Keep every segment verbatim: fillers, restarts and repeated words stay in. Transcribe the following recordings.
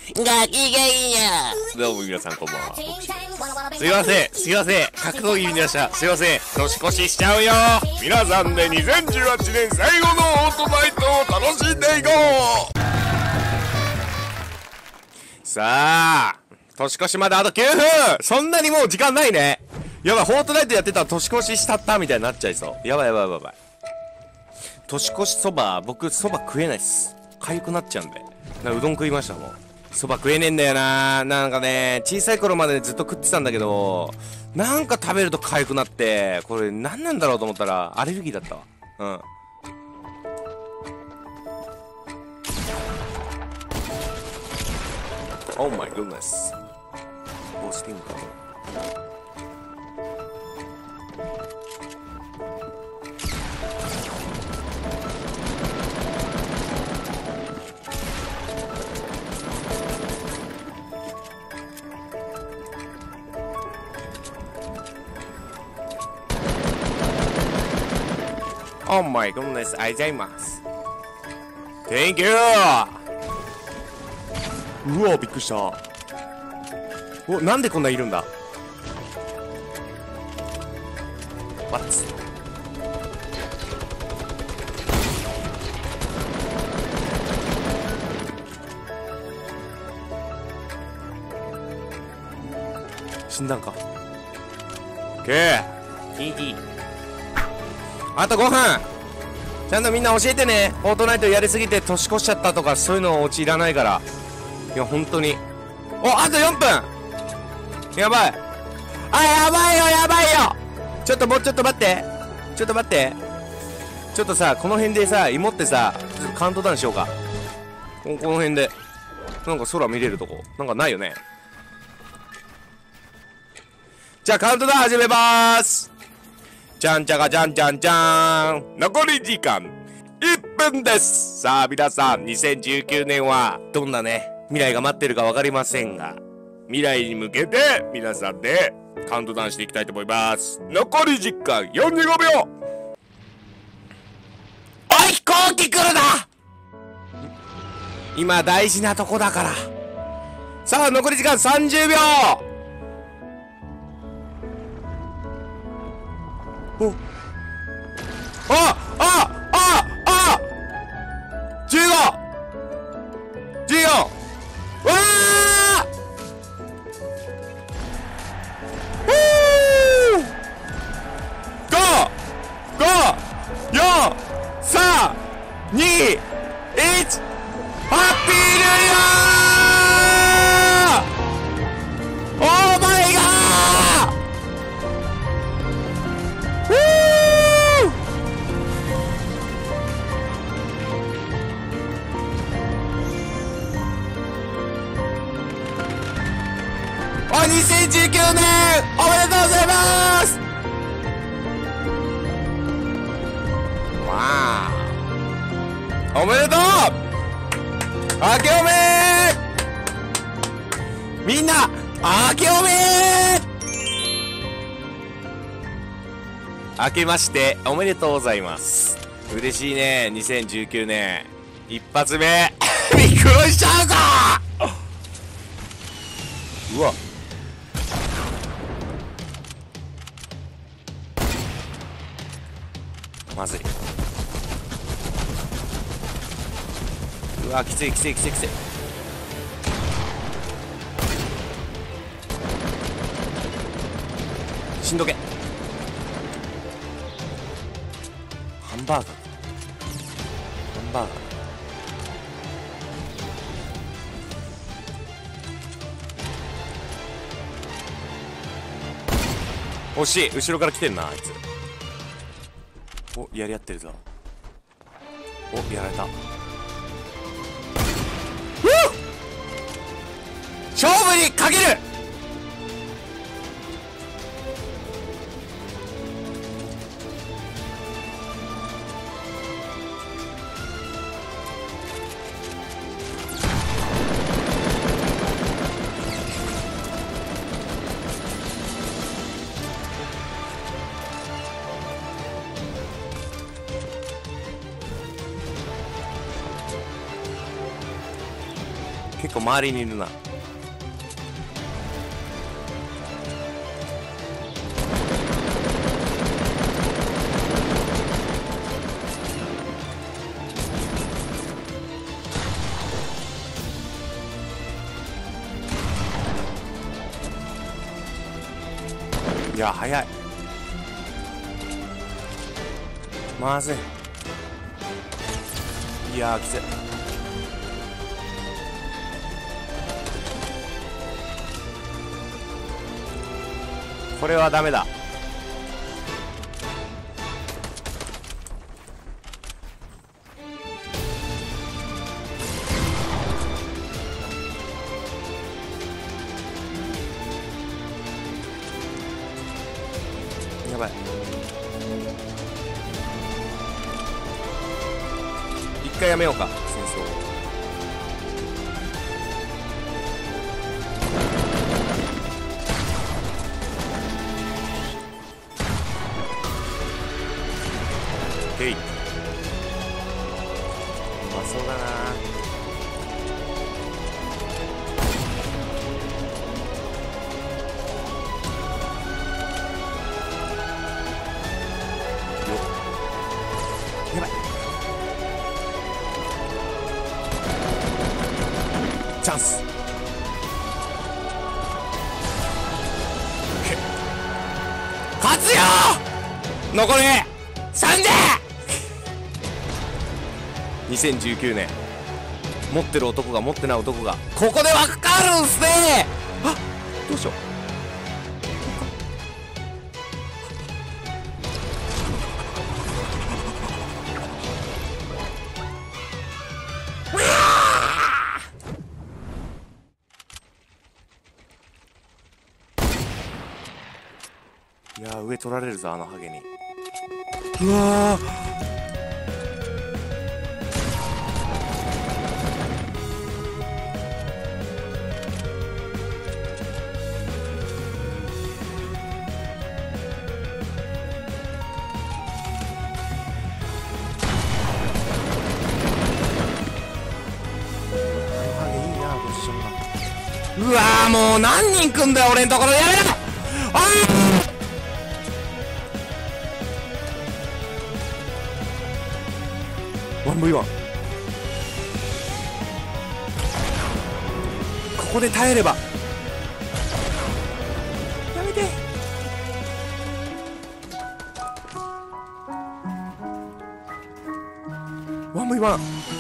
ガキがいいや。どうも皆さんこんばんは。すいません、すいません。格闘技見ました。すいません。年越ししちゃうよ。皆さんでにせんじゅうはちねん最後のオートバイトを楽しんでいこう。さあ、年越しまであときゅうふん。そんなにもう時間ないね。やばい、フォートナイトやってたら年越ししたったみたいになっちゃいそう。やばいやばいやばいやばい。年越しそば、僕そば食えないっす。痒くなっちゃうんで。なんかうどん食いましたもん。そば食えねえんだよな。なんかね、小さい頃までずっと食ってたんだけど、なんか食べると痒くなって、これ何なんだろうと思ったらアレルギーだったわ。うん。Oh my goodness. ボスティンかも。Oh my goodness, ありがとうございます。Thank you! うわ、びっくりした。お、なんでこんないるんだ。バッツ。死んだんか。オッケー。いいいい。あとごふん。ちゃんとみんな教えてね。フォートナイトやりすぎて年越しちゃったとかそういうのオチいらないから。いや本当に。お、あとよんぷん。やばい。あ、やばいよやばいよ。ちょっともうちょっと待って。ちょっと待って。ちょっとさ、この辺でさ、芋ってさ、ちょっとカウントダウンしようか。この辺でなんか空見れるとこなんかないよね。じゃあカウントダウン始めまーす。じゃんちゃかじゃんちゃんちゃーん。残り時間いっぷんです。さあ皆さん、にせんじゅうきゅうねんはどんなね未来が待ってるか分かりませんが、未来に向けて皆さんでカウントダウンしていきたいと思います。残り時間よんじゅうごびょう。おい、飛行機来るな。今大事なとこだから。さあ残り時間さんじゅうびょう。おああああじゅうご じゅうよん。うわあご ご よん さん に いち。ハッピーニューイヤー。オーマイガー。にせんじゅうきゅうねんおめでとうございます。わあ、おめでとう。明けおめ。みんな明けおめ。明けましておめでとうございます。嬉しいね。にせんじゅうきゅうねん一発目びっくりしちゃうか。うわ、まずい。うわ、きついきついきついきつい。しんどけ。ハンバーガーハンバーガー惜しい。後ろから来てんなあいつ。お、やり合ってるぞ。お、やられた。勝負にかける。 結構周りにいるな。いや早い。まずい。いやーきつい。これはダメだ。やばい。一回やめようか戦争。へい。うまそうだな。やばい。チャンス。勝つよ。残りさんじゅう。にせんじゅうきゅうねん、持ってる男が持ってない男がここでわかるんすね。あ、どうしよう。いやー、上取られるぞあのハゲに。うわー、うわー、もう何人来んだよ俺んところ。やめろ。あー ワンブイワン。 ここで耐えれば。やめて。ワンブイワン。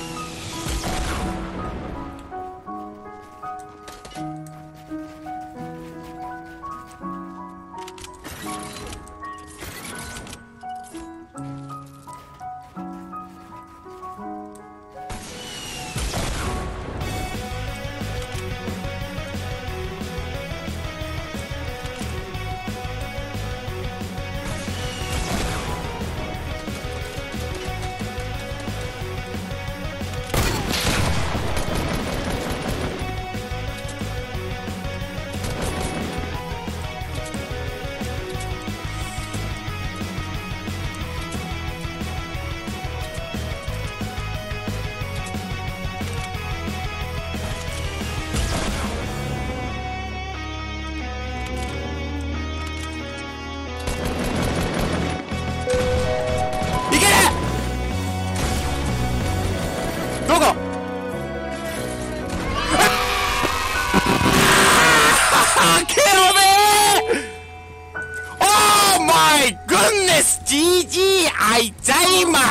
ジージー あいざいます。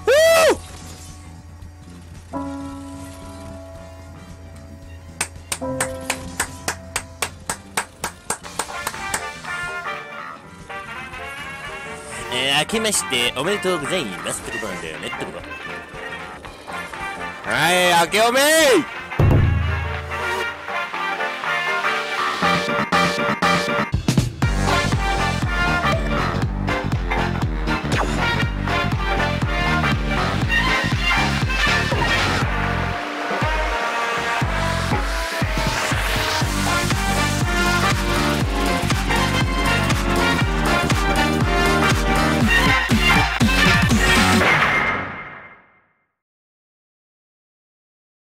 えー、明けましておめでとうございますってことなんだよねってこと。はい、明けおめー。